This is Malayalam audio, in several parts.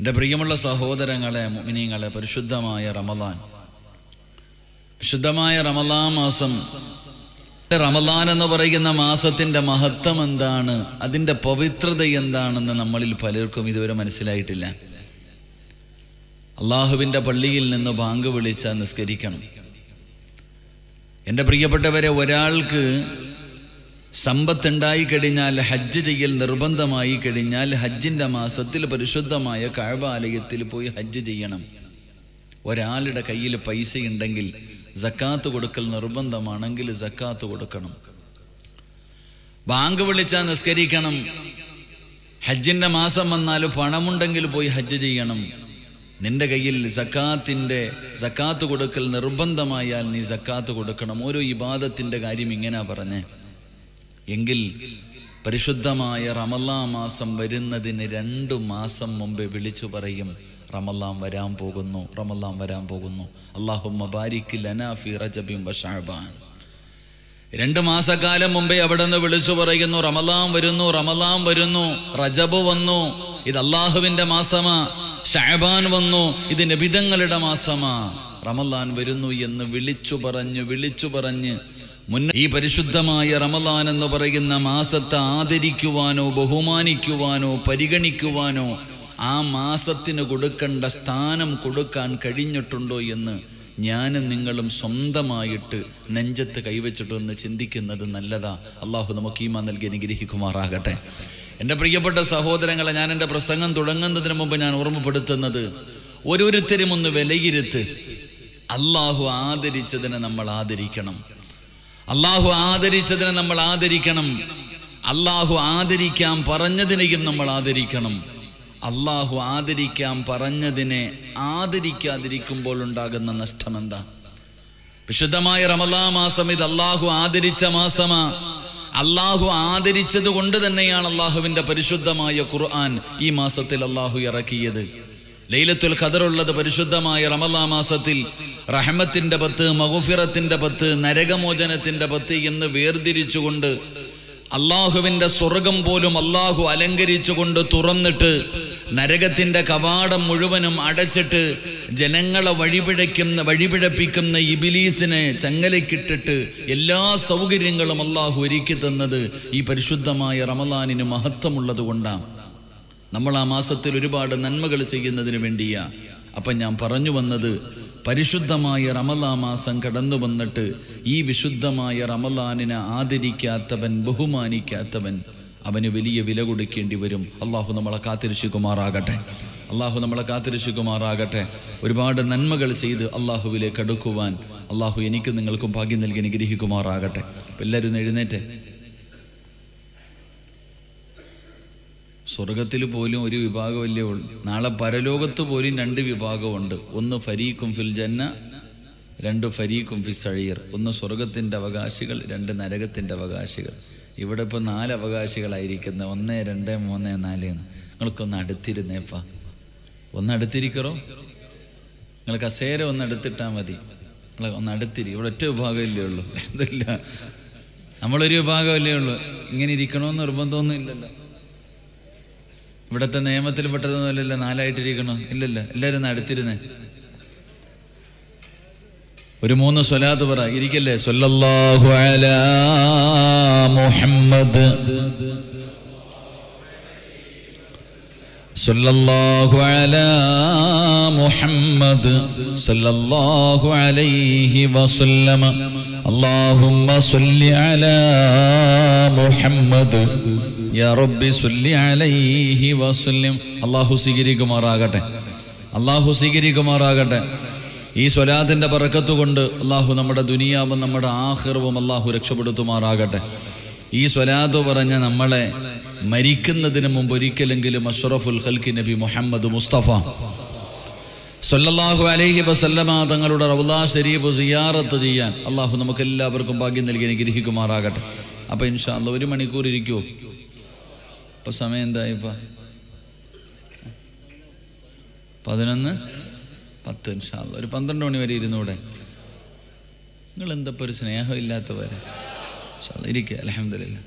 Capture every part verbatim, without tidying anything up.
എൻ്റെ പ്രിയമുള്ള സഹോദരങ്ങളെ, മുഅ്മിനീങ്ങളെ, പരിശുദ്ധമായ റമളാൻ, വിശുദ്ധമായ റമളാൻ മാസം, റമളാൻ എന്ന് പറയുന്ന മാസത്തിൻ്റെ മഹത്വം എന്താണ്, അതിൻ്റെ പവിത്രത എന്താണെന്ന് നമ്മളിൽ പലർക്കും ഇതുവരെ മനസ്സിലായിട്ടില്ല. അള്ളാഹുവിൻ്റെ പള്ളിയിൽ നിന്ന് ബാങ്ക് വിളിച്ചാൽ നിസ്കരിക്കണം. എൻ്റെ പ്രിയപ്പെട്ടവരെ, ഒരാൾക്ക് സമ്പത്തുണ്ടായി കഴിഞ്ഞാൽ, ഹജ്ജ് ചെയ്യൽ നിർബന്ധമായി കഴിഞ്ഞാൽ, ഹജ്ജിൻ്റെ മാസത്തിൽ പരിശുദ്ധമായ കഅബ ആലയത്തിൽ പോയി ഹജ്ജ് ചെയ്യണം. ഒരാളുടെ കയ്യിൽ പൈസ ഉണ്ടെങ്കിൽ സക്കാത്ത് കൊടുക്കൽ നിർബന്ധമാണെങ്കിൽ സക്കാത്ത് കൊടുക്കണം. ബാങ്ക് വിളിച്ചാൽ നിസ്കരിക്കണം. ഹജ്ജിൻ്റെ മാസം വന്നാൽ പണമുണ്ടെങ്കിൽ പോയി ഹജ്ജ് ചെയ്യണം. നിന്റെ കയ്യിൽ സക്കാത്തിൻ്റെ സക്കാത്ത് കൊടുക്കൽ നിർബന്ധമായാൽ നീ സക്കാത്ത് കൊടുക്കണം. ഓരോ ഇബാദത്തിൻ്റെ കാര്യം ഇങ്ങനെ പറഞ്ഞേ. എങ്കിൽ പരിശുദ്ധമായ റമളാൻ മാസം വരുന്നതിന് രണ്ടു മാസം മുമ്പേ വിളിച്ചു പറയും, റമളാൻ വരാൻ പോകുന്നു, റമളാൻ വരാൻ പോകുന്നു. അല്ലാഹുമ്മ ബാരിക് ലനാ ഫീ റജബിൻ വ ശഅബാൻ. രണ്ട് മാസക്കാലം മുമ്പേ അവിടെ നിന്ന് വിളിച്ചു പറയുന്നു, റമളാൻ വരുന്നു, റമളാൻ വരുന്നു, റജബ് വന്നു, ഇത് അള്ളാഹുവിൻ്റെ മാസമാ. ശഅബാൻ വന്നു, ഇത് നബിതങ്ങളുടെ മാസമാ. റമളാൻ വരുന്നു എന്ന് വിളിച്ചു പറഞ്ഞ് വിളിച്ചു പറഞ്ഞ് മുന്നേ ഈ പരിശുദ്ധമായ റമളാൻ എന്ന് പറയുന്ന മാസത്തെ ആദരിക്കുവാനോ ബഹുമാനിക്കുവാനോ പരിഗണിക്കുവാനോ ആ മാസത്തിന് കൊടുക്കേണ്ട സ്ഥാനം കൊടുക്കാൻ കഴിഞ്ഞിട്ടുണ്ടോ എന്ന് ഞാനും നിങ്ങളും സ്വന്തമായിട്ട് നെഞ്ചത്ത് കൈവച്ചിട്ടൊന്ന് ചിന്തിക്കുന്നത് നല്ലതാ. അള്ളാഹു നമുക്ക് ഈമാൻ നൽകി അനുഗ്രഹിക്കുമാറാകട്ടെ. എൻ്റെ പ്രിയപ്പെട്ട സഹോദരങ്ങളെ, ഞാൻ എൻ്റെ പ്രസംഗം തുടങ്ങുന്നതിന് മുമ്പ് ഞാൻ ഓർമ്മപ്പെടുത്തുന്നത്, ഓരോരുത്തരും ഒന്ന് വിലയിരുത്ത്. അള്ളാഹു ആദരിച്ചതിനെ നമ്മൾ ആദരിക്കണം. അള്ളാഹു ആദരിച്ചതിനെ നമ്മൾ ആദരിക്കണം. അള്ളാഹു ആദരിക്കാൻ പറഞ്ഞതിനെയും നമ്മൾ ആദരിക്കണം. അള്ളാഹു ആദരിക്കാൻ പറഞ്ഞതിനെ ആദരിക്കാതിരിക്കുമ്പോൾ ഉണ്ടാകുന്ന നഷ്ടം എന്താ? വിശുദ്ധമായ റമളാൻ മാസം ഇത് അള്ളാഹു ആദരിച്ച മാസമാ. അള്ളാഹു ആദരിച്ചത് കൊണ്ട് തന്നെയാണ് അള്ളാഹുവിൻ്റെ പരിശുദ്ധമായ ഖുർആൻ ഈ മാസത്തിൽ അള്ളാഹു ഇറക്കിയത്. ലൈലത്തുൽ ഖദർ ഉള്ളത് പരിശുദ്ധമായ റമളാൻ മാസത്തിൽ. റഹ്മത്തിന്റെ പത്ത്, മഗ്ഫിറത്തിന്റെ പത്ത്, നരകമോചനത്തിന്റെ പത്ത് എന്ന് വേർതിരിച്ചുകൊണ്ട് അള്ളാഹുവിൻ്റെ സ്വർഗം പോലും അള്ളാഹു അലങ്കരിച്ചുകൊണ്ട് തുറന്നിട്ട് നരകത്തിന്റെ കവാടം മുഴുവനും അടച്ചിട്ട് ജനങ്ങളെ വഴിപിഴയ്ക്കുന്ന വഴിപിഴപ്പിക്കുന്ന ഇബിലീസിനെ ചങ്ങലക്കിട്ടിട്ട് എല്ലാ സൗകര്യങ്ങളും അള്ളാഹു ഒരുക്കി തന്നത് ഈ പരിശുദ്ധമായ റമളാനിന് മഹത്വമുള്ളത് കൊണ്ടാണ്. നമ്മൾ ആ മാസത്തിൽ ഒരുപാട് നന്മകൾ ചെയ്യുന്നതിന് വേണ്ടിയാ. അപ്പം ഞാൻ പറഞ്ഞു വന്നത്, പരിശുദ്ധമായ റമളാൻ മാസം കടന്നു വന്നിട്ട് ഈ വിശുദ്ധമായ റമളാനിനെ ആദരിക്കാത്തവൻ, ബഹുമാനിക്കാത്തവൻ, അവന് വലിയ വില കൊടുക്കേണ്ടി വരും. അള്ളാഹു നമ്മളെ കാത്തിരക്ഷിക്കുമാറാകട്ടെ. അള്ളാഹു നമ്മളെ കാത്തിരക്ഷിക്കുമാറാകട്ടെ. ഒരുപാട് നന്മകൾ ചെയ്ത് അള്ളാഹുവിലേക്ക് അടുക്കുവാൻ അള്ളാഹു എനിക്കും നിങ്ങൾക്കും ഭാഗ്യം നൽകി അനുഗ്രഹിക്കുമാറാകട്ടെ. അപ്പം എല്ലാവരും എഴുന്നേറ്റെ. സ്വർഗത്തിൽ പോലും ഒരു വിഭാഗമല്ലേ ഉള്ളൂ. നാളെ പരലോകത്ത് പോലും രണ്ട് വിഭാഗമുണ്ട്. ഒന്ന് ഫരീഖും ഫിൽ ജന്ന, രണ്ട് ഫരീഖും ഫി സഈർ. ഒന്ന് സ്വർഗത്തിൻ്റെ അവകാശികൾ, രണ്ട് നരകത്തിൻ്റെ അവകാശികൾ. ഇവിടെ ഇപ്പോൾ നാല് അവകാശികളായിരിക്കുന്നത്. ഒന്ന്, രണ്ട്, മൂന്ന്, നാല്. നിങ്ങൾക്കൊന്ന് അടുത്തിരുന്നേപ്പാ, ഒന്ന് അടുത്തിരിക്കറോ. നിങ്ങൾ കസേര ഒന്ന് എടുത്തിട്ടാൽ മതി. നിങ്ങൾ ഒന്ന് അടുത്തിരി. ഇവിടെ ഒറ്റ വിഭാഗമല്ലേ ഉള്ളൂ. അതല്ല, നമ്മളൊരു വിഭാഗമല്ലേ ഉള്ളൂ. ഇങ്ങനെ ഇരിക്കണമെന്ന് നിർബന്ധമൊന്നും ഇല്ലല്ലോ. ഇവിടുത്തെ നിയമത്തിൽ പെട്ടതൊന്നുമല്ലല്ലോ നാലായിട്ടിരിക്കണോ. ഇല്ലല്ല, എല്ലാവരും ഒന്ന് അടുത്തിരുന്നേ. ഒരു മൂന്ന് സ്വലാത്ത് പറ. ഇരിക്കല്ലേ. സ്വല്ലല്ലാഹു അലാ മുഹമ്മദ്, സ്വല്ലല്ലാഹു അലാ മുഹമ്മദ്, സ്വല്ലല്ലാഹു അലൈഹി വസല്ലമ. അല്ലാഹുമ്മ സ്വല്ലി അലാ മുഹമ്മദ്, യാ റബ്ബി സ്വല്ലി അലൈഹി വസല്ലം. അല്ലാഹു സ്വീകരിക്കുമാറാകട്ടെ. അല്ലാഹു സ്വീകരിക്കുമാറാകട്ടെ. ഈ സ്വലാത്തിന്റെ ബറക്കത്ത് കൊണ്ട് അല്ലാഹു നമ്മുടെ ദുനിയാവും നമ്മുടെ ആഖിറവും അല്ലാഹു രക്ഷപ്പെടുത്തുമാറാകട്ടെ. ഈ സ്വലാത്ത് പറഞ്ഞ നമ്മളെ മരിക്കുന്നതിന് മുമ്പ് ഒരിക്കലെങ്കിലും അഷ്റഫുൽ ഖൽഖി നബി മുഹമ്മദ് മുസ്തഫ സല്ലല്ലാഹു അലൈഹി വസല്ലമ തങ്ങളുടെ റൗള ശരീഫ് സിയാറത്ത് ചെയ്യാൻ അല്ലാഹു നമുക്ക് എല്ലാവർക്കും ഭാഗ്യം നൽകി അനുഗ്രഹിക്കുമാറാകട്ടെ. അപ്പം ഇൻഷാ അല്ലാഹ് ഒരു മണിക്കൂർ ഇരിക്കുമോ? ഇപ്പം സമയം എന്തായി? ഇപ്പം പതിനൊന്ന് പത്ത്. ഇൻഷാ അല്ലാഹ് ഒരു പന്ത്രണ്ട് മണി വരെ ഇരുന്നൂടെ? നിങ്ങൾ എന്തപ്പോൾ ഒരു സ്നേഹമില്ലാത്തവരെ. ഇരിക്കുക. അൽഹംദുലില്ലാഹ്.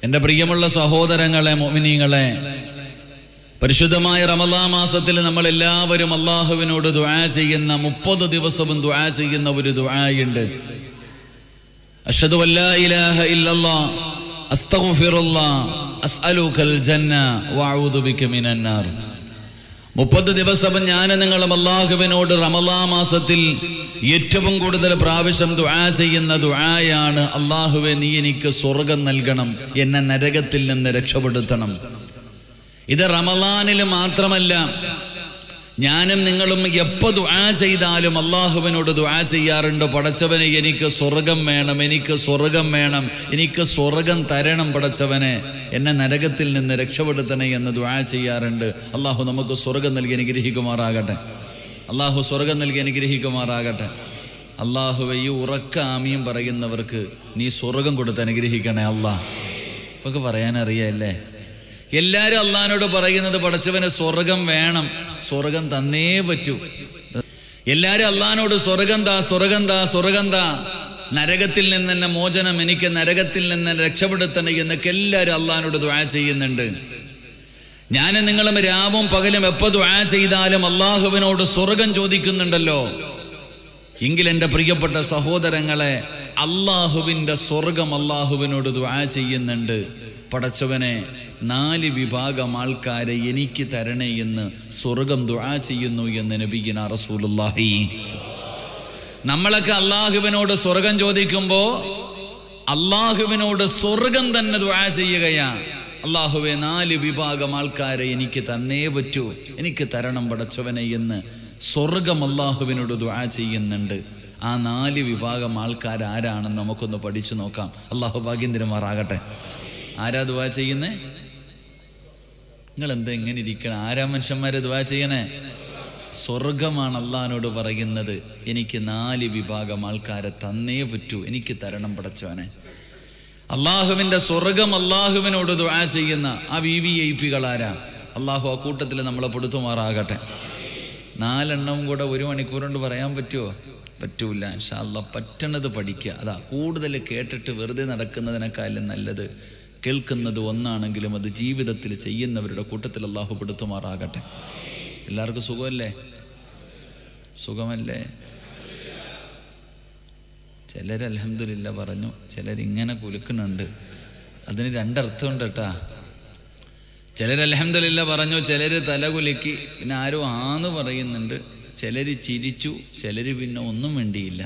എൻ്റെ പ്രിയമുള്ള സഹോദരങ്ങളെ, മുഅ്മിനീങ്ങളെ, പരിശുദ്ധമായ റമളാൻ മാസത്തിൽ നമ്മൾ എല്ലാവരും അള്ളാഹുവിനോട് ദുആ ചെയ്യുന്ന, മുപ്പത് ദിവസവും ദുആ ചെയ്യുന്ന ഒരു ദുആയുണ്ട്. അഷ്ഹദു അല്ലാ ഇലാഹ ഇല്ലല്ലാഹ് അസ്തഗ്ഫിറുല്ലാഹ് അസ്അലുകൽ ജന്ന വഅഊദു ബിക മിനൻ നാർ. മുപ്പത് ദിവസവും ഞാൻ നിങ്ങളും അള്ളാഹുവിനോട് റമളാൻ മാസത്തിൽ ഏറ്റവും കൂടുതൽ പ്രാവശ്യം ദുആ ചെയ്യുന്ന ദുആയാണ്, അള്ളാഹുവേ നീ എനിക്ക് സ്വർഗം നൽകണം, എന്നെ നരകത്തിൽ നിന്ന് രക്ഷപ്പെടുത്തണം. ഇത് റമളാനിൽ മാത്രമല്ല, ഞാനും നിങ്ങളും എപ്പോൾ ദുആ ചെയ്താലും അള്ളാഹുവിനോട് ദുആ ചെയ്യാറുണ്ട്. പടച്ചവനെ എനിക്ക് സ്വർഗം വേണം, എനിക്ക് സ്വർഗം വേണം, എനിക്ക് സ്വർഗം തരണം പടച്ചവനെ, എന്നെ നരകത്തിൽ നിന്ന് രക്ഷപ്പെടുത്തണേ എന്ന് ദുആ ചെയ്യാറുണ്ട്. അള്ളാഹു നമുക്ക് സ്വർഗം നൽകി അനുഗ്രഹിക്കുമാറാകട്ടെ. അള്ളാഹു സ്വർഗം നൽകി അനുഗ്രഹിക്കുമാറാകട്ടെ. അള്ളാഹുവേ, ഈ ഉറക്ക ആമീൻ പറയുന്നവർക്ക് നീ സ്വർഗം കൊടുത്ത് അനുഗ്രഹിക്കണേ അള്ളാഹ്. ഇപ്പൊക്കെ പറയാനറിയല്ലേ? എല്ലാവരും അള്ളാഹിനോട് പറയുന്നത് പടച്ചവന് സ്വർഗം വേണം, സ്വർഗം തന്നേ പറ്റൂ. എല്ലാവരും അള്ളാഹിനോട് സ്വർഗം താ, സ്വർഗം താ, സ്വർഗം താ, നരകത്തിൽ നിന്ന് തന്നെ മോചനം, എനിക്ക് നരകത്തിൽ നിന്ന് രക്ഷപ്പെടുത്തണേ എന്നൊക്കെ എല്ലാവരും അള്ളാഹിനോട് ദുആ ചെയ്യുന്നുണ്ട്. ഞാനും നിങ്ങളും രാവും പകലും എപ്പോൾ ദുആ ചെയ്താലും അള്ളാഹുവിനോട് സ്വർഗം ചോദിക്കുന്നുണ്ടല്ലോ. എങ്കിൽ എൻ്റെ പ്രിയപ്പെട്ട സഹോദരങ്ങളെ, അള്ളാഹുവിൻ്റെ സ്വർഗം അള്ളാഹുവിനോട് ദുആ ചെയ്യുന്നുണ്ട്. പടച്ചവനെ, നാല് വിഭാഗം ആൾക്കാരെ എനിക്ക് തരണേ എന്ന് സ്വർഗം ദുആ ചെയ്യുന്നു എന്ന് നബിയിന റസൂലുള്ളാഹി. നമ്മളൊക്കെ അള്ളാഹുവിനോട് സ്വർഗം ചോദിക്കുമ്പോൾ അള്ളാഹുവിനോട് സ്വർഗം തന്നെ ദുആ ചെയ്യുകയാണ്. അള്ളാഹുവെ, നാല് വിഭാഗം ആൾക്കാരെ എനിക്ക് തന്നേ പറ്റൂ, എനിക്ക് തരണം പടച്ചവനെ എന്ന് സ്വർഗം അള്ളാഹുവിനോട് ദുആ ചെയ്യുന്നുണ്ട്. ആ നാല് വിഭാഗം ആൾക്കാർ ആരാണെന്ന് നമുക്കൊന്ന് പഠിച്ചു നോക്കാം. അള്ളാഹു ഭാഗ്യം തരുമാറാകട്ടെ. ആരാ ദുആ ചെയ്യുന്നേ? നിങ്ങൾ എന്താ എങ്ങനെ ഇരിക്കണം? ആരാ മനുഷ്യന്മാരെ ദുആ ചെയ്യണേ? സ്വർഗമാണ് അള്ളാഹിനോട് പറയുന്നത്, എനിക്ക് നാല് വിഭാഗം ആൾക്കാരെ തന്നേ പറ്റൂ, എനിക്ക് തരണം പടച്ചവനെ. അള്ളാഹുവിൻ്റെ സ്വർഗം അള്ളാഹുവിനോട് ദുആ ചെയ്യുന്ന ആ വി വി ഐ പികൾ ആരാ? അള്ളാഹു ആ കൂട്ടത്തിൽ നമ്മളെ പെടുത്തുമാറാകട്ടെ. നാലെണ്ണം കൂടെ ഒരു മണിക്കൂർ കൊണ്ട് പറയാൻ പറ്റുമോ? പറ്റൂല. ഇൻഷാ അല്ലാഹ് പറ്റണത് പഠിക്കുക. അതാ കൂടുതൽ കേട്ടിട്ട് വെറുതെ നടക്കുന്നതിനേക്കാളും നല്ലത് കേൾക്കുന്നത് ഒന്നാണെങ്കിലും അത് ജീവിതത്തിൽ ചെയ്യുന്നവരുടെ കൂട്ടത്തിൽ അള്ളാഹു പെടുത്തുമാറാകട്ടെ. എല്ലാവർക്കും സുഖമല്ലേ? സുഖമല്ലേ? ചിലർ അൽഹംദുലില്ലാ പറഞ്ഞു, ചിലരിങ്ങനെ കുലുക്കുന്നുണ്ട്. അതിന് രണ്ടർത്ഥമുണ്ട് കേട്ടാ. ചിലർ അൽഹംദുലില്ലാ പറഞ്ഞു, ചിലർ തല കുലുക്കി, പിന്നെ ആരും ആന്ന് പറയുന്നുണ്ട്, ചിലർ ചിരിച്ചു, ചിലർ പിന്നെ ഒന്നും വേണ്ടിയില്ല.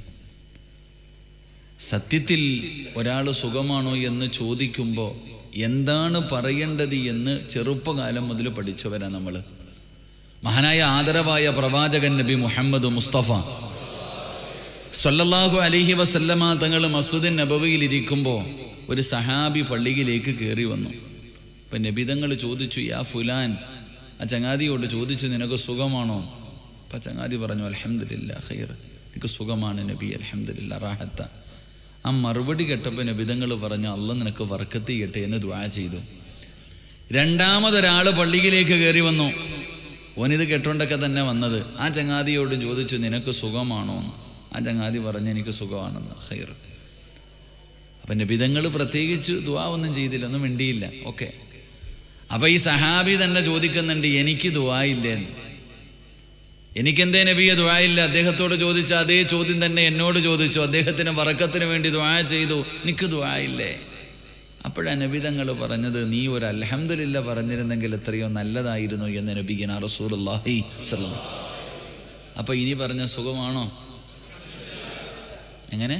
സത്യത്തിൽ ഒരാൾ സുഖമാണോ എന്ന് ചോദിക്കുമ്പോൾ എന്താണ് പറയേണ്ടത് എന്ന് ചെറുപ്പകാലം മുതൽ പഠിച്ചവരാ നമ്മൾ. മഹാനായ ആദരവായ പ്രവാചകൻ നബി മുഹമ്മദ് മുസ്തഫ സ്വല്ലല്ലാഹു അലൈഹി വസല്ലമ തങ്ങൾ മസ്ജിദുൻ നബവിയിൽ ഇരിക്കുമ്പോൾ ഒരു സഹാബി പള്ളിയിലേക്ക് കയറി വന്നു. അപ്പം നബി തങ്ങൾ ചോദിച്ചു, യാ ഫുലാൻ, ആ ചങ്ങാതിയോട് ചോദിച്ചു, നിനക്ക് സുഖമാണോ? അപ്പം ചങ്ങാതി പറഞ്ഞു, അൽഹംദുലില്ലാ ഖൈർ, എനിക്ക് സുഖമാണ് നബി, അൽഹംദുലില്ലാ റാഹത്ത. ആ മറുപടി കേട്ടപ്പോൾ നബി തങ്ങൾ പറഞ്ഞു, അള്ളാഹ് നിനക്ക് ബർക്കത്ത് ചെയ്യട്ടെ എന്ന് ദുആ ചെയ്തു. രണ്ടാമതൊരാൾ പള്ളിയിലേക്ക് കയറി വന്നു. ഓനിത് കേട്ടോണ്ടൊക്കെ തന്നെ വന്നത്. ആ ചങ്ങാതിയോട് ചോദിച്ചു, നിനക്ക് സുഖമാണോ? ആ ചങ്ങാതി പറഞ്ഞു, എനിക്ക് സുഖമാണെന്ന്. ഖൈർ. അപ്പം നബി തങ്ങൾ പ്രത്യേകിച്ച് ദുആ ഒന്നും ചെയ്തില്ല, ഒന്നും മിണ്ടിയില്ല. ഓക്കെ. അപ്പം ഈ സഹാബി തന്നെ ചോദിക്കുന്നുണ്ട്, എനിക്ക് ദുആ ഇല്ലേന്ന്. എനിക്കെന്തേ നബിയെ ദുആ ഇല്ല? അദ്ദേഹത്തോട് ചോദിച്ച അതേ ചോദ്യം തന്നെ എന്നോട് ചോദിച്ചു. അദ്ദേഹത്തിന് ബറക്കത്തിന് വേണ്ടി ദുആ ചെയ്തു, എനിക്ക് ദുആ ഇല്ലേ? അപ്പോഴാണ് നബി തങ്ങൾ പറഞ്ഞത്, നീ ഒരു അൽഹംദുലില്ലാ പറഞ്ഞിരുന്നെങ്കിൽ എത്രയോ നല്ലതായിരുന്നു എന്ന് നബിയിന റസൂലുള്ളാഹി സ്വല്ലല്ലാഹു അലൈഹി വസല്ലം. അപ്പം ഇനി പറഞ്ഞ സുഖമാണോ? എങ്ങനെ?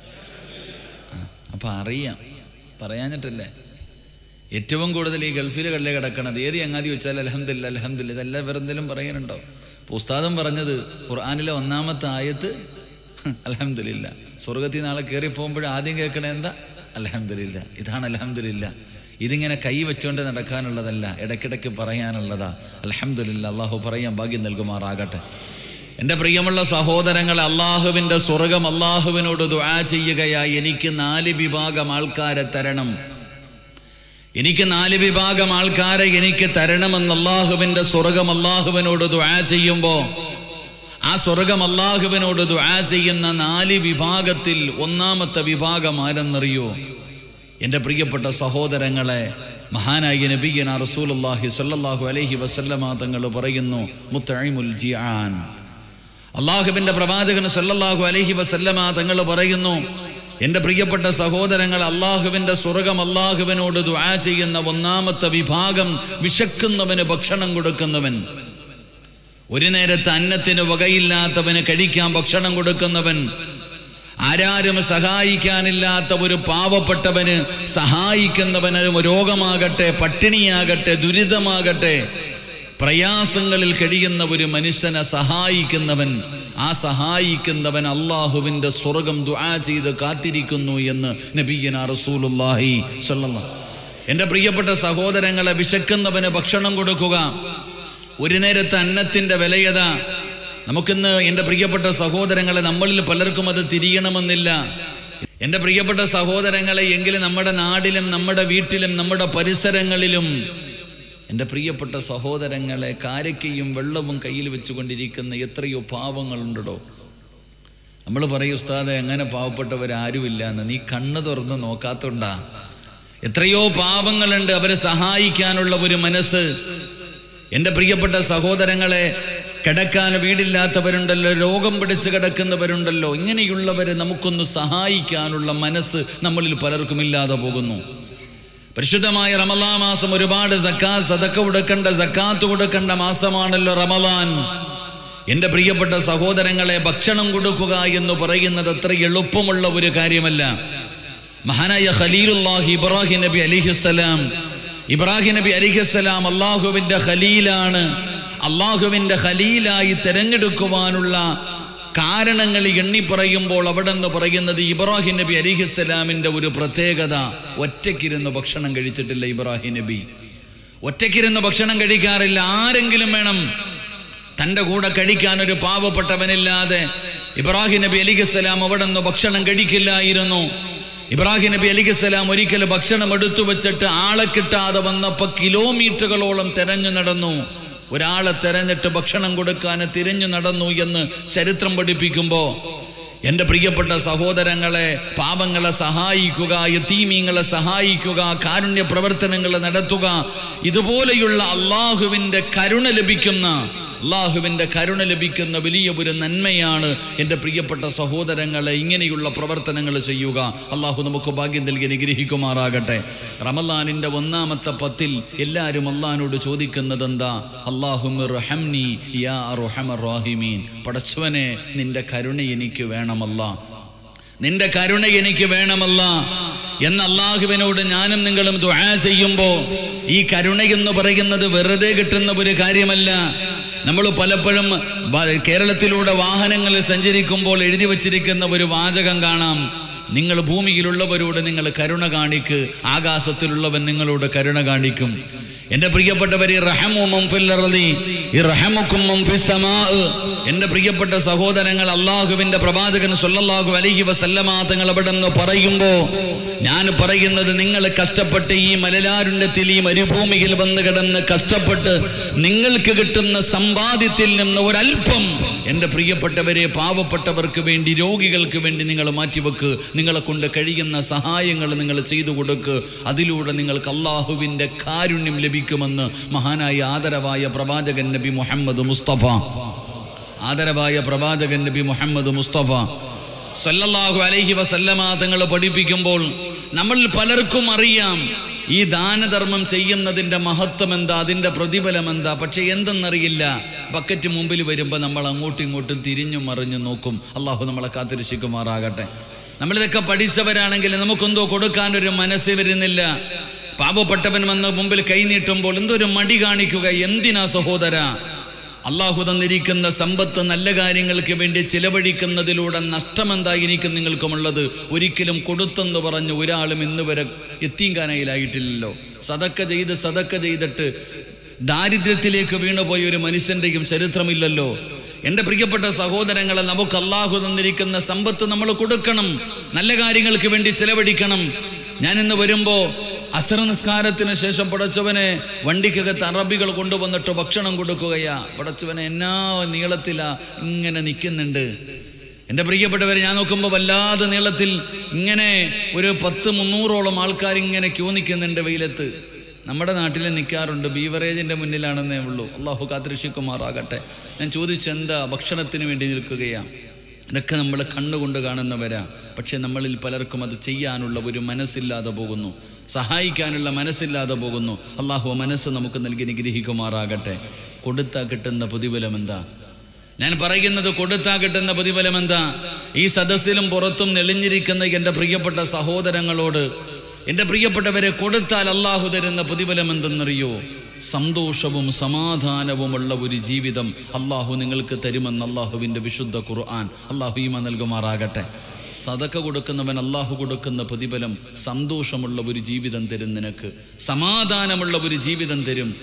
അപ്പം അറിയാം, പറയാഞ്ഞിട്ടല്ലേ. ഏറ്റവും കൂടുതൽ ഈ ഗൾഫിലുകളിലേ കിടക്കണത്. ഏത് ചങ്ങാതി വെച്ചാൽ അൽഹംദുലില്ലാ അൽഹംദുലില്ലാ, ഇതെല്ലാം വേറെന്തെങ്കിലും പറയാനുണ്ടോ? ഉസ്താദും പറഞ്ഞത് ഖുർആനിലെ ഒന്നാമത്തെ ആയത്ത് അൽഹംദുലില്ലാ. സ്വർഗത്തിൽ നാളെ കയറി പോകുമ്പോൾ ആദ്യം കേൾക്കണേ എന്താ? അൽഹംദുലില്ലാ. ഇതാണ് അൽഹംദുലില്ലാ. ഇതിങ്ങനെ കൈ വെച്ചുകൊണ്ട് നടക്കാനുള്ളതല്ല, ഇടയ്ക്കിടയ്ക്ക് പറയാനുള്ളതാ. അൽഹംദുലില്ലാ. അള്ളാഹു പറയാൻ ഭാഗ്യം നൽകുമാറാകട്ടെ. എൻ്റെ പ്രിയമുള്ള സഹോദരങ്ങളെ, അള്ളാഹുവിൻ്റെ സ്വർഗം അള്ളാഹുവിനോട് ദുആ ചെയ്യുകയായി, എനിക്ക് നാല് വിഭാഗം ആൾക്കാരെ തരണം, എനിക്ക് നാല് വിഭാഗം ആൾക്കാരെ എനിക്ക് തരണമെന്ന് അള്ളാഹുവിൻ്റെ സ്വർഗം അള്ളാഹുവിനോട് ദുആ ചെയ്യുമ്പോൾ ആ സ്വർഗം അള്ളാഹുവിനോട് ദുആ ചെയ്യുന്ന നാല് വിഭാഗത്തിൽ ഒന്നാമത്തെ വിഭാഗം ആരെന്നറിയോ? എൻ്റെ പ്രിയപ്പെട്ട സഹോദരങ്ങളെ, മഹാനായ നബിയന റസൂലുള്ളാഹി സ്വല്ലല്ലാഹു അലൈഹി വസല്ലമ തങ്ങൾ പറയുന്നു, മുത്തഇമുൽ ജിആൻ. അള്ളാഹുവിൻ്റെ പ്രവാചകൻ സ്വല്ലല്ലാഹു അലൈഹി വസല്ലമ തങ്ങൾ പറയുന്നു, എൻ്റെ പ്രിയപ്പെട്ട സഹോദരങ്ങൾ, അള്ളാഹുവിൻ്റെ സ്വർഗം അള്ളാഹുവിനോട് ദുആ ചെയ്യുന്ന ഒന്നാമത്തെ വിഭാഗം വിശക്കുന്നവന് ഭക്ഷണം കൊടുക്കുന്നവൻ. ഒരു നേരത്തെ അന്നത്തിന് വകയില്ലാത്തവന് കഴിക്കാൻ ഭക്ഷണം കൊടുക്കുന്നവൻ, ആരാരും സഹായിക്കാനില്ലാത്ത ഒരു പാവപ്പെട്ടവന് സഹായിക്കുന്നവന്, രോഗമാകട്ടെ, പട്ടിണിയാകട്ടെ, ദുരിതമാകട്ടെ, പ്രയാസങ്ങളിൽ കഴിയുന്ന ഒരു മനുഷ്യനെ സഹായിക്കുന്നവൻ, ആ സഹായിക്കുന്നവൻ അള്ളാഹുവിൻ്റെ സ്വർഗം ദുആ ചെയ്ത് കാത്തിരിക്കുന്നു എന്ന് നബിയ്യനാ റസൂലുള്ളാഹി സ്വല്ലല്ലാഹു. എൻ്റെ പ്രിയപ്പെട്ട സഹോദരങ്ങളെ, വിശക്കുന്നവന് ഭക്ഷണം കൊടുക്കുക. ഒരു നേരത്തെ അന്നത്തിൻ്റെ വിലയത നമുക്കിന്ന്, എൻ്റെ പ്രിയപ്പെട്ട സഹോദരങ്ങളെ, നമ്മളിൽ പലർക്കും അത് തിരിയണമെന്നില്ല. എൻ്റെ പ്രിയപ്പെട്ട സഹോദരങ്ങളെ, എങ്കിലും നമ്മുടെ നാടിലും നമ്മുടെ വീട്ടിലും നമ്മുടെ പരിസരങ്ങളിലും എൻ്റെ പ്രിയപ്പെട്ട സഹോദരങ്ങളെ, കാരക്കയും വെള്ളവും കയ്യിൽ വെച്ചുകൊണ്ടിരിക്കുന്ന എത്രയോ പാവങ്ങളുണ്ടോ. നമ്മൾ പറയും, ഉസ്താദെ അങ്ങനെ പാവപ്പെട്ടവരാരുമില്ല എന്ന്. നീ കണ്ണ് തുറന്ന് നോക്കാത്തോണ്ടാ. എത്രയോ പാവങ്ങളുണ്ട്, അവരെ സഹായിക്കാനുള്ള ഒരു മനസ്സ്. എൻ്റെ പ്രിയപ്പെട്ട സഹോദരങ്ങളെ, കിടക്കാൻ വീടില്ലാത്തവരുണ്ടല്ലോ, രോഗം പിടിച്ച് കിടക്കുന്നവരുണ്ടല്ലോ, ഇങ്ങനെയുള്ളവരെ നമുക്കൊന്ന് സഹായിക്കാനുള്ള മനസ്സ് നമ്മളിൽ പലർക്കും ഇല്ലാതെ പോകുന്നു. പരിശുദ്ധമായ റമളാൻ മാസം ഒരുപാട് സക്കാത്ത് സദഖ കൊടുക്കേണ്ട, സക്കാത്ത് കൊടുക്കേണ്ട മാസമാണല്ലോ റമളാൻ. എൻ്റെ പ്രിയപ്പെട്ട സഹോദരങ്ങളെ, ഭക്ഷണം കൊടുക്കുക എന്ന് പറയുന്നത് അത്ര എളുപ്പമുള്ള ഒരു കാര്യമല്ല. മഹാനായ ഖലീലുല്ലാഹി ഇബ്രാഹിം നബി അലൈഹിസ്സലാം, ഇബ്രാഹിം നബി അലൈഹിസ്സലാം അള്ളാഹുവിൻ്റെ ഖലീലാണ്. അള്ളാഹുവിൻ്റെ ഖലീലായി തിരഞ്ഞെടുക്കുവാനുള്ള കാരണങ്ങൾ എണ്ണി പറയുമ്പോൾ അവിടെ നിന്ന് പറയുന്നത് ഇബ്രാഹിം നബി അലൈഹിസ്സലാമിൻ്റെ ഒരു പ്രത്യേകത, ഒറ്റയ്ക്കിരുന്ന് ഭക്ഷണം കഴിച്ചിട്ടില്ല. ഇബ്രാഹിം നബി ഒറ്റയ്ക്കിരുന്ന് ഭക്ഷണം കഴിക്കാറില്ല. ആരെങ്കിലും വേണം തൻ്റെ കൂടെ കഴിക്കാൻ. ഒരു പാവപ്പെട്ടവനില്ലാതെ ഇബ്രാഹിം നബി അലൈഹിസ്സലാം അവിടെ നിന്ന് ഭക്ഷണം കഴിക്കില്ലായിരുന്നു. ഇബ്രാഹിം നബി അലൈഹിസ്സലാം ഒരിക്കൽ ഭക്ഷണം എടുത്തു വെച്ചിട്ട് ആളെ കിട്ടാതെ വന്നപ്പോൾ കിലോമീറ്ററുകളോളം തെരഞ്ഞു നടന്നു. ഒരാളെ തെരഞ്ഞിട്ട് ഭക്ഷണം കൊടുക്കാൻ തിരിഞ്ഞു നടന്നു എന്ന് ചരിത്രം പഠിപ്പിക്കുമ്പോൾ, എൻ്റെ പ്രിയപ്പെട്ട സഹോദരങ്ങളെ, പാവങ്ങളെ സഹായിക്കുക, യതീമീങ്ങളെ സഹായിക്കുക, കാരുണ്യ പ്രവർത്തനങ്ങൾ നടത്തുക, ഇതുപോലെയുള്ള അള്ളാഹുവിൻ്റെ കരുണ ലഭിക്കുന്ന അള്ളാഹുവിൻ്റെ കരുണ ലഭിക്കുന്ന വലിയ ഒരു നന്മയാണ് എൻ്റെ പ്രിയപ്പെട്ട സഹോദരങ്ങളെ ഇങ്ങനെയുള്ള പ്രവർത്തനങ്ങൾ ചെയ്യുക. അള്ളാഹു നമുക്ക് ഭാഗ്യം നൽകി അനുഗ്രഹിക്കുമാറാകട്ടെ. റമളാനിൻ്റെ ഒന്നാമത്തെ പത്തിൽ എല്ലാവരും അള്ളാഹിനോട് ചോദിക്കുന്നത് എന്താ? അല്ലാഹുമ്മർഹംനി യാ അർഹമർ റഹീമീൻ. പടച്ചവനെ, നിന്റെ കരുണ എനിക്ക് വേണമല്ല, നിന്റെ കരുണ എനിക്ക് വേണമല്ല എന്ന് അള്ളാഹുവിനോട് ഞാനും നിങ്ങളും ദുആ ചെയ്യുമ്പോൾ, ഈ കരുണ എന്ന് പറയുന്നത് വെറുതെ കിട്ടുന്ന ഒരു കാര്യമല്ല. നമ്മൾ പലപ്പോഴും കേരളത്തിലൂടെ വാഹനങ്ങളിൽ സഞ്ചരിക്കുമ്പോൾ എഴുതി വച്ചിരിക്കുന്ന ഒരു വാചകം കാണാം, നിങ്ങൾ ഭൂമിയിലുള്ളവരോട് നിങ്ങൾ കരുണ കാണിക്ക്, ആകാശത്തിലുള്ളവൻ നിങ്ങളോട് കരുണ കാണിക്കും. എൻ്റെ പ്രിയപ്പെട്ടവരെ, എൻ്റെ പ്രിയപ്പെട്ട സഹോദരങ്ങൾ, അള്ളാഹുവിൻ്റെ പ്രവാചകൻ സ്വല്ലല്ലാഹു അലൈഹി വസല്ലമ തങ്ങൾ അവിടെ നിന്ന് പറയുമ്പോൾ ഞാൻ പറയുന്നത്, നിങ്ങൾ കഷ്ടപ്പെട്ട് ഈ മലലാരുണ്യത്തിൽ ഈ മരുഭൂമിയിൽ വന്ന് കിടന്ന് കഷ്ടപ്പെട്ട് നിങ്ങൾക്ക് കിട്ടുന്ന സമ്പാദ്യത്തിൽ നിന്ന് ഒരല്പം എൻ്റെ പ്രിയപ്പെട്ടവരെ, പാവപ്പെട്ടവർക്ക് വേണ്ടി, രോഗികൾക്ക് വേണ്ടി നിങ്ങൾ മാറ്റിവെക്ക്. നിങ്ങളെ കൊണ്ട് കഴിയുന്ന സഹായങ്ങൾ നിങ്ങൾ ചെയ്തു കൊടുക്ക്. അതിലൂടെ നിങ്ങൾക്ക് അള്ളാഹുവിൻ്റെ കാരുണ്യം ലഭിക്കുമെന്ന് മഹാനായ ആദരവായ പ്രവാചകൻ നബി മുഹമ്മദ് മുസ്തഫ ആദരവായ പ്രവാചകൻ നബി മുഹമ്മദ് മുസ്തഫ സല്ലല്ലാഹു അലൈഹി വസല്ലമ തങ്ങൾ പഠിപ്പിക്കുമ്പോൾ നമ്മൾ പലർക്കും അറിയാം ഈ ദാനധർമ്മം ചെയ്യുന്നതിൻ്റെ മഹത്വം എന്താ, അതിൻ്റെ പ്രതിഫലം എന്താ. പക്ഷെ എന്തെന്നറിയില്ല. ബക്കറ്റ് മുമ്പിൽ വരുമ്പോൾ നമ്മൾ അങ്ങോട്ടും ഇങ്ങോട്ടും തിരിഞ്ഞു മറിഞ്ഞു നോക്കും. അള്ളാഹു നമ്മളെ കാത്തിരക്ഷിക്കുമാറാകട്ടെ. നമ്മളിതൊക്കെ പഠിച്ചവരാണെങ്കിൽ നമുക്കെന്തോ കൊടുക്കാനൊരു മനസ്സ് വരുന്നില്ല. പാവപ്പെട്ടവൻ വന്ന് മുമ്പിൽ കൈനീട്ടുമ്പോൾ എന്തൊരു മടി കാണിക്കുക. എന്തിനാ സഹോദര? അള്ളാഹു തന്നിരിക്കുന്ന സമ്പത്ത് നല്ല കാര്യങ്ങൾക്ക് വേണ്ടി ചിലവഴിക്കുന്നതിലൂടെ നഷ്ടമെന്തായിരിക്കും നിങ്ങൾക്കുമുള്ളത്? ഒരിക്കലും കൊടുത്തെന്ന് പറഞ്ഞ് ഒരാളും ഇന്ന് വരെ യത്തീംഖാനയിലായിട്ടില്ലല്ലോ. സദക്ക ചെയ്ത് സദക്ക ചെയ്തിട്ട് ദാരിദ്ര്യത്തിലേക്ക് വീണുപോയ ഒരു മനുഷ്യൻ്റെയും ചരിത്രമില്ലല്ലോ. എൻ്റെ പ്രിയപ്പെട്ട സഹോദരങ്ങളെ, നമുക്ക് അള്ളാഹു തന്നിരിക്കുന്ന സമ്പത്ത് നമ്മൾ കൊടുക്കണം, നല്ല കാര്യങ്ങൾക്ക് വേണ്ടി ചിലവഴിക്കണം. ഞാനിന്ന് വരുമ്പോൾ അസർ നിസ്കാരത്തിന് ശേഷം പടച്ചവനെ വണ്ടിക്കകത്ത് അറബികൾ കൊണ്ടുവന്നിട്ട് ഭക്ഷണം കൊടുക്കുകയാ. പടച്ചവനെ എന്നാ നീളത്തിലാ ഇങ്ങനെ നിൽക്കുന്നുണ്ട്. എൻ്റെ പ്രിയപ്പെട്ടവരെ, ഞാൻ നോക്കുമ്പോൾ വല്ലാതെ നീളത്തിൽ ഇങ്ങനെ ഒരു പത്ത് മുന്നൂറോളം ആൾക്കാർ ഇങ്ങനെ ക്യൂ നിൽക്കുന്നുണ്ട് വെയിലത്ത്. നമ്മുടെ നാട്ടിൽ നിൽക്കാറുണ്ട്, ബീവറേജിൻ്റെ മുന്നിലാണെന്നേ ഉള്ളൂ. അള്ളാഹു കാത്തിരക്ഷിക്കുമാറാകട്ടെ. ഞാൻ ചോദിച്ചെന്താ, ഭക്ഷണത്തിന് വേണ്ടി നിൽക്കുകയാണ്. ഇതൊക്കെ നമ്മൾ കണ്ണുകൊണ്ട് കാണുന്നവരാ. പക്ഷെ നമ്മളിൽ പലർക്കും അത് ചെയ്യാനുള്ള ഒരു മനസ്സില്ലാതെ പോകുന്നു, സഹായിക്കാനുള്ള മനസ്സില്ലാതെ പോകുന്നു. അള്ളാഹു മനസ്സ് നമുക്ക് നൽകി നിഗ്രഹിക്കുമാറാകട്ടെ. കൊടുത്താൽ കിട്ടുന്ന പ്രതിഫലം എന്താ? ഞാൻ പറയുന്നത് കൊടുത്താൽ കിട്ടുന്ന പ്രതിഫലം എന്താ? ഈ സദസ്സിലും പുറത്തും നെളിഞ്ഞിരിക്കുന്ന എൻ്റെ പ്രിയപ്പെട്ട സഹോദരങ്ങളോട്, എൻ്റെ പ്രിയപ്പെട്ടവരെ, കൊടുത്താൽ അള്ളാഹു തരുന്ന പ്രതിഫലം എന്തെന്നറിയോ? സന്തോഷവും സമാധാനവുമുള്ള ഒരു ജീവിതം അള്ളാഹു നിങ്ങൾക്ക് തരുമെന്ന് അള്ളാഹുവിൻ്റെ വിശുദ്ധ ഖുർആൻ. അള്ളാഹു ഈമാൻ നൽകുമാറാകട്ടെ. സദക്ക കൊടുക്കുന്നവൻ അള്ളാഹു കൊടുക്കുന്ന പ്രതിഫലം സന്തോഷമുള്ള ഒരു ജീവിതം തരും, നിനക്ക് സമാധാനമുള്ള ഒരു ജീവിതം തരും.